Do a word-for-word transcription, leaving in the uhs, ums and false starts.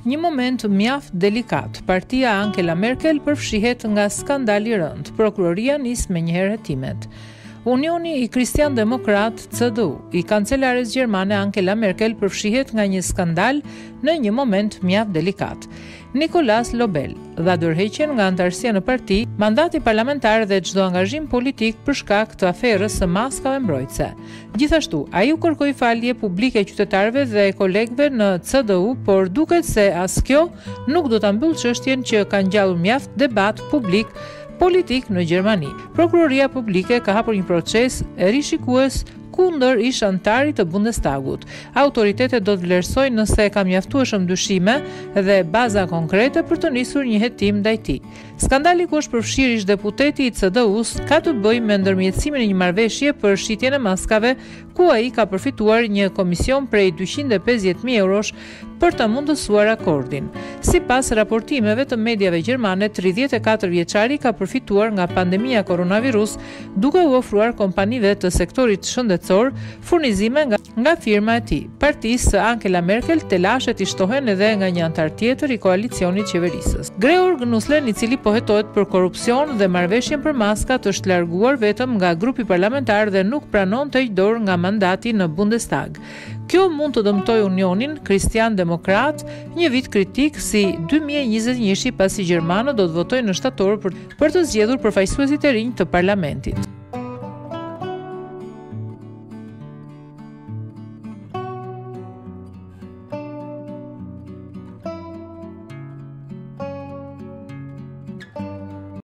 Një moment mjaft delikat. Partia Angela Merkel përfshihet nga skandali rënd. Prokuroria nis menjëherë hetimet. Unioni i Kristian Demokrat C D U i kancelares gjermane Angela Merkel përfshihet nga një skandal në një moment mjaft delikat. Nicolas Lobel dha dorëheqjen nga antarësia në parti, mandati parlamentar dhe çdo angazhim politik për shkak të aferës së maskave mbrojtëse. Gjithashtu, ai u kërkoi falje publike qytetarëve dhe kolegëve në C D U, por duket se as kjo nuk do ta mbyll çështjen që ka ngjallur mjaft debat publik politik në Gjermani. Prokuroria publike ka hapur një proces rishikues kundër ish antarit të Bundestagut. Autoritetet do të vlerësojnë nëse ka mjaftueshëm dyshime dhe baza konkrete për të nisur një hetim ndaj tij. Skandali ku është përfshirë ish deputeti i C D U-s ka të bëjë me ndërmjetësimin e një marrëveshje për shitjen e maskave, ku ai ka përfituar një komision prej dyqind e pesëdhjetë mijë eurosh për të mundësuar akordin. Sipas raportimeve të mediave gjermane, tridhjetë e katër vjeçari ka përfituar nga pandemia koronavirus, duke u ofruar kompanive të sektorit shëndetësor furnizime nga, nga firma e tij. Partisë së Angela Merkel telashet i shtohen edhe nga një antar tjetër i koalicionit qeverisës. Georg Nuslen, i cili po hetohet për korrupsion dhe marrëveshjen për maskat, është larguar vetëm nga grupi parlamentar dhe nuk pranon të heqë dorë nga mandati në Bundestag. Kjo mund të dëmtojë Unionin Kristian Demokrat një vit kritik si dy mijë e njëzet e një pasi gjermanët do të votojnë në shtator për, për të zgjedhur përfaqësuesit e rinj të parlamentit.